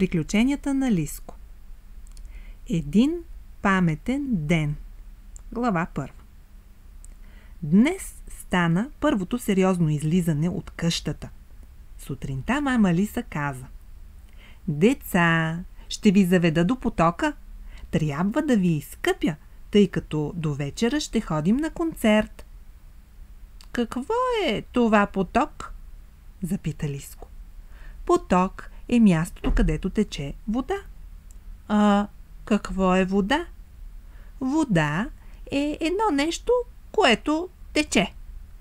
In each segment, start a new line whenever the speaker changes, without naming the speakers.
Приключенията на Лиско. Един паметен ден. Глава 1. Днес стана първото сериозно излизане от къщата. Сутринта мама Лиса каза: „Деца, ще ви заведа до потока. Трябва да ви изкъпя, тъй като до вечера ще ходим на концерт." „Какво е това поток?" запита Лиско. „Поток е мястото, където тече вода." „А какво е вода?" „Вода е едно нещо, което тече."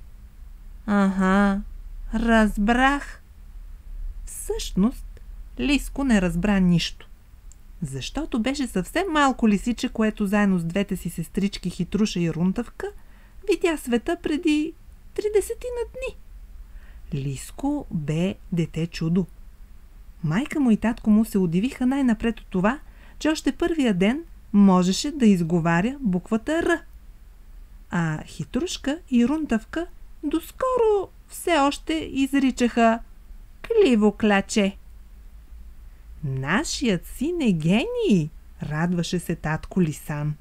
„Аха, разбрах." Всъщност, Лиско не разбра нищо, защото беше съвсем малко лисиче, което заедно с двете си сестрички Хитруша и Рунтавка видя света преди 30 дни. Лиско бе дете чудо. Майка му и татко му се удивиха най-напред от това, че още първия ден можеше да изговаря буквата Р. А Хитрушка и Рунтавка доскоро все още изричаха кливо кляче. „Нашият син е гений!" радваше се татко Лисан.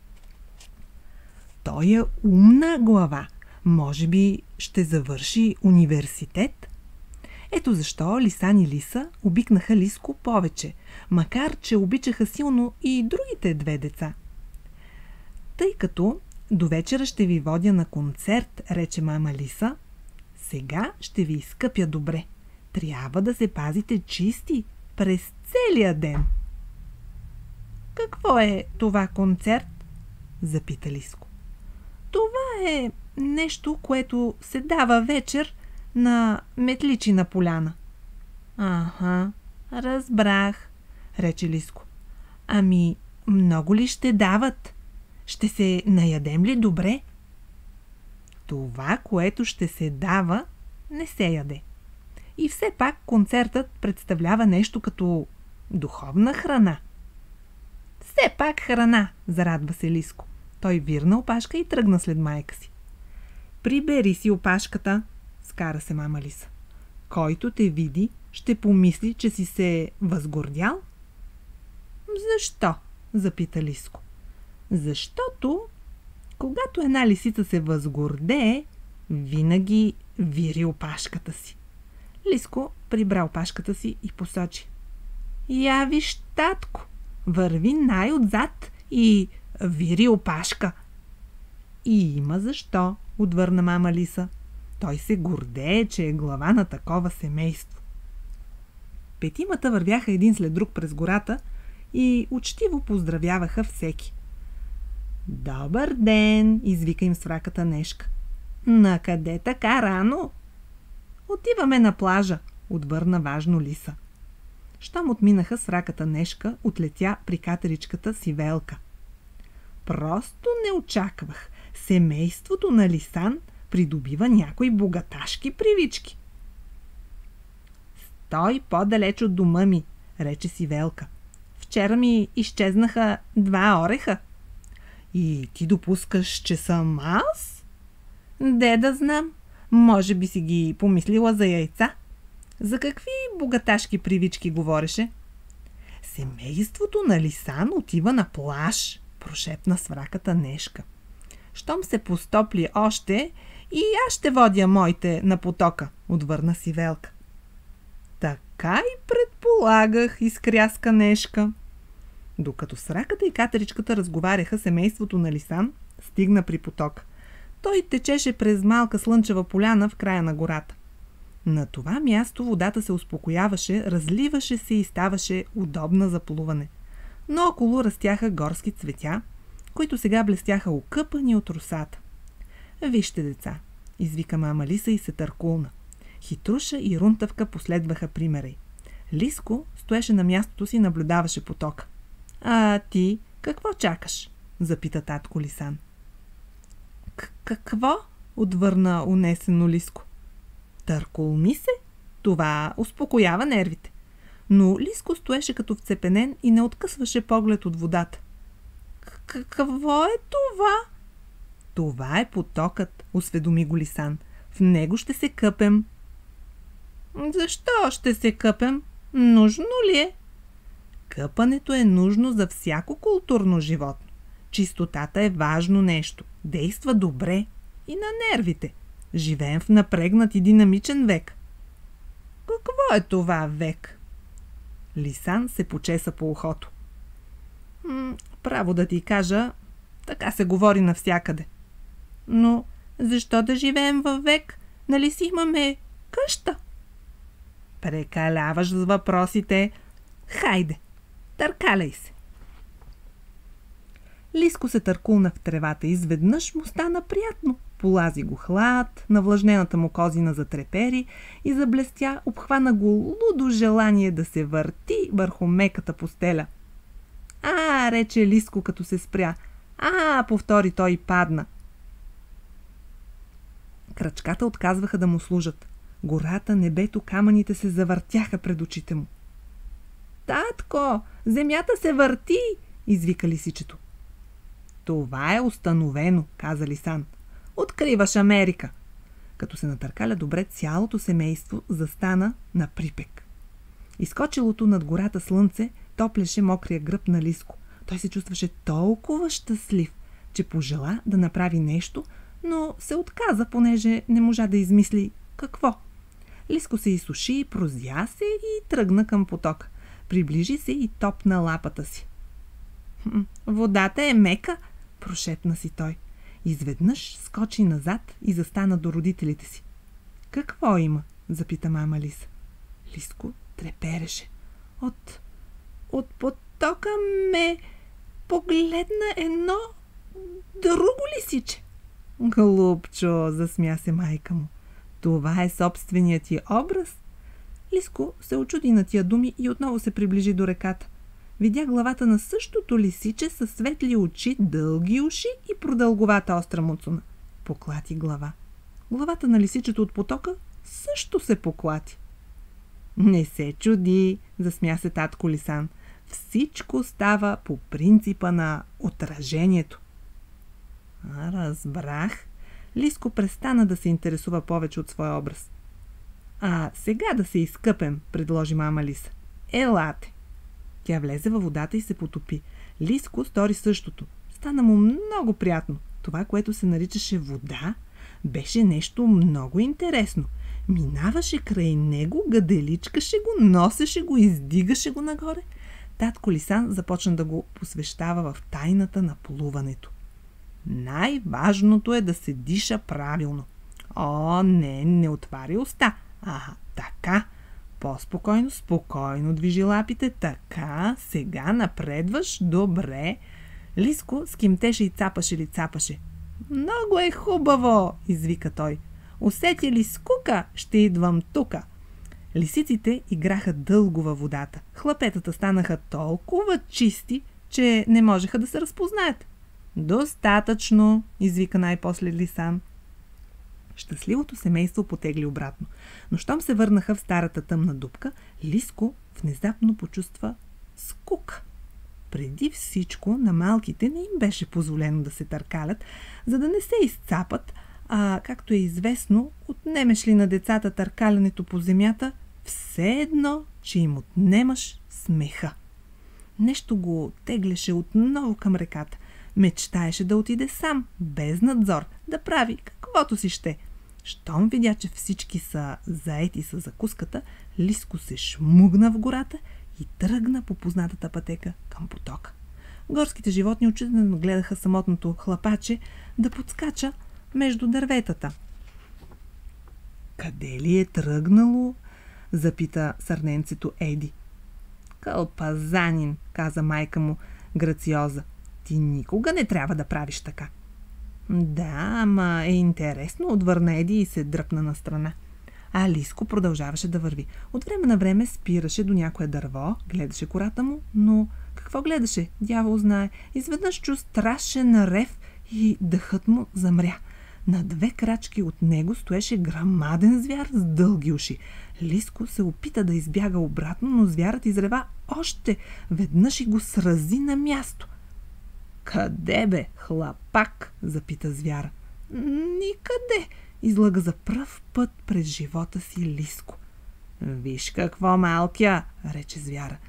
„Той е умна глава. Може би ще завърши университет." Ето защо Лисан и Лиса обикнаха Лиско повече, макар че обичаха силно и другите две деца. „Тъй като до вечера ще ви водя на концерт," рече мама Лиса, „сега ще ви изкъпя добре. Трябва да се пазите чисти през целия ден." „Какво е това концерт?" запита Лиско. „Това е нещо, което се дава вечер на Метличина поляна." „Аха, разбрах," рече Лиско. „Ами, много ли ще дават? Ще се наядем ли добре?" „Това, което ще се дава, не се яде. И все пак концертът представлява нещо като духовна храна." „Все пак храна," зарадва се Лиско. Той вирна опашка и тръгна след майка си. „Прибери си опашката," скара се мама Лиса. „Който те види, ще помисли, че си се възгордял." „Защо?" запита Лиско. „Защото, когато една лисица се възгордее, винаги вири опашката си." Лиско прибра опашката си и посочи: „Я виж, татко, върви най-отзад и вири опашка." „И има защо," отвърна мама Лиса. „Той се гордее, че е глава на такова семейство." Петимата вървяха един след друг през гората и учтиво поздравяваха всеки. „Добър ден!" извика им свраката Нешка. „Накъде така рано?" „Отиваме на плажа," отвърна важно Лиса. Щом отминаха, свраката Нешка отлетя при катеричката си Велка. „Просто не очаквах. Семейството на Лисан придобива някои богаташки привички." „Стой по-далеч от дома ми," рече си Велка. „Вчера ми изчезнаха 2 ореха." „И ти допускаш, че съм аз?" „Де да знам. Може би си ги помислила за яйца." „За какви богаташки привички говореше?" „Семейството на Лисан отива на плаж," прошепна свраката Нешка. „Щом се постопли още, и аз ще водя моите на потока," отвърна си Велка. „Така и предполагах," изкряска Нешка. Докато сраката и катеричката разговаряха, семейството на Лисан стигна при поток. Той течеше през малка слънчева поляна в края на гората. На това място водата се успокояваше, разливаше се и ставаше удобна за плуване. Но около растяха горски цветя, които сега блестяха окъпани от росата. „Вижте, деца," извика мама Лиса и се търкулна. Хитруша и Рунтавка последваха примера й. Лиско стоеше на мястото си и наблюдаваше потока. „А ти какво чакаш?" запита татко Лисан. „Какво?" отвърна унесено Лиско. „Търкулми се. Това успокоява нервите." Но Лиско стоеше като вцепенен и не откъсваше поглед от водата. „Какво е това?" „Това е потокът," осведоми го Лисан. „В него ще се къпем." „Защо ще се къпем? Нужно ли е?" Къпането е нужно за всяко културно животно. Чистотата е важно нещо. Действа добре и на нервите. Живеем в напрегнат и динамичен век. Какво е това век? Лисан се почеса по ухото. Право да ти кажа, така се говори навсякъде. Но защо да живеем във век? Нали си имаме къща? Прекаляваш с въпросите. Хайде, търкаляй се. Лиско се търкулна в тревата и изведнъж му стана приятно. Полази го хлад, навлажнената му козина затрепери и заблестя, обхвана го лудо желание да се върти върху меката постеля. Рече Лиско, като се спря. Повтори той и падна. Крачката отказваха да му служат. Гората, небето, камъните се завъртяха пред очите му. Татко, земята се върти, извика лисичето. Това е установено, каза Лисан. Откриваш Америка. Като се натъркаля добре, цялото семейство застана на припек. Изкочилото над гората слънце топлеше мокрия гръб на Лиско. Той се чувстваше толкова щастлив, че пожела да направи нещо, но се отказа, понеже не можа да измисли какво. Лиско се изсуши, прозя се и тръгна към потока. Приближи се и топна лапата си. Водата е мека, прошепна си той. Изведнъж скочи назад и застана до родителите си. Какво има? Запита мама Лиса. Лиско трепереше. От потока ме погледна едно друго лисиче. Глупчо, засмя се майка му. Това е собственият ти образ. Лиско се очуди на тия думи и отново се приближи до реката. Видя главата на същото лисиче със светли очи, дълги уши и продълговата остра муцуна. Поклати глава. Главата на лисичето от потока също се поклати. Не се чуди, засмя се татко Лисан. Всичко става по принципа на отражението. Разбрах. Лиско престана да се интересува повече от своя образ. Сега да се изкъпем, предложи мама Лиса. Елате. Тя влезе във водата и се потопи. Лиско стори същото. Стана му много приятно. Това, което се наричаше вода, беше нещо много интересно. Минаваше край него, гаделичкаше го, носеше го, издигаше го нагоре. Татко Лисан започна да го посвещава в тайната на плуването. Най-важното е да се диша правилно. Не отваря уста. Така. По-спокойно, спокойно движи лапите. Така, сега напредваш. Добре. Лиско скимтеше и цапаше ли цапаше. Много е хубаво, извика той. Усети ли скука, ще идвам тука. Лисиците играха дълго във водата. Хлапетата станаха толкова чисти, че не можеха да се разпознаят. Достатъчно, извика най-после Лисан. Щастливото семейство потегли обратно. Но щом се върнаха в старата тъмна дупка, Лиско внезапно почувства скука. Преди всичко на малките не им беше позволено да се търкалят, за да не се изцапат, както е известно, отнемеш ли на децата търкалянето по земята, все едно, че им отнемаш смеха. Нещо го теглеше отново към реката. Мечтаеше да отиде сам, без надзор, да прави каквото си ще. Щом видя, че всички са заети с закуската, Лиско се шмугна в гората и тръгна по познатата пътека към потока. Горските животни учудено гледаха самотното хлапаче да подскача между дърветата. Къде ли е тръгнало? Запита сърненцето Еди. Кълпазанин, каза майка му грациоза. Ти никога не трябва да правиш така. Да, ама е интересно, отвърна Еди и се дръпна на страна. Лиско продължаваше да върви. От време на време спираше до някое дърво, гледаше кората му, но какво гледаше? Дявол знае. Изведнъж чу страшен рев и дъхът му замря. На 2 крачки от него стоеше грамаден звяр с дълги уши. Лиско се опита да избяга обратно, но звярът изрева още веднъж и го срази на място. Къде бе, хлапак? Запита звяра. Никъде, излъга за пръв път през живота си Лиско. Виж какво, малкия, рече звяра.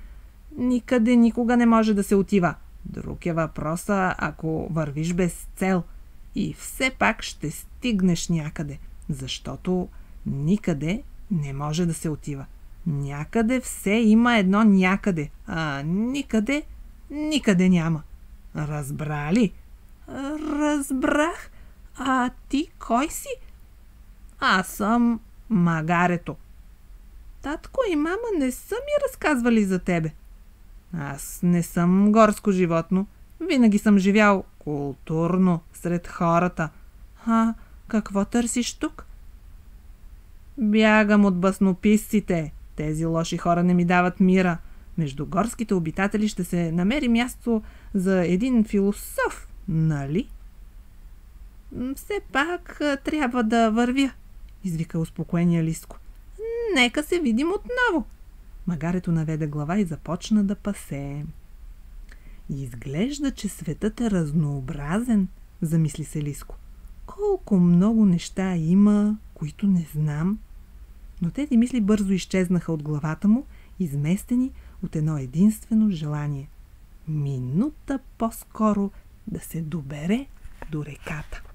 никъде никога не може да се отива. Друг е въпроса, ако вървиш без цел. И все пак ще стигнеш някъде, защото никъде не може да се отива. Някъде все има едно някъде, а никъде никъде няма. Разбра ли? Разбрах. А ти кой си? Аз съм магарето. Татко и мама не са ми разказвали за тебе. Аз не съм горско животно. Винаги съм живял културно сред хората. А какво търсиш тук? Бягам от баснописците. Тези лоши хора не ми дават мира. Между горските обитатели ще се намери място за един философ, нали? Все пак трябва да вървя, извика успокоения Лиско. Нека се видим отново. Магарето наведе глава и започна да пасе. Изглежда, че светът е разнообразен, замисли се Лиско. Колко много неща има, които не знам. Но тези мисли бързо изчезнаха от главата му, изместени от едно единствено желание. Минута по-скоро да се добере до реката.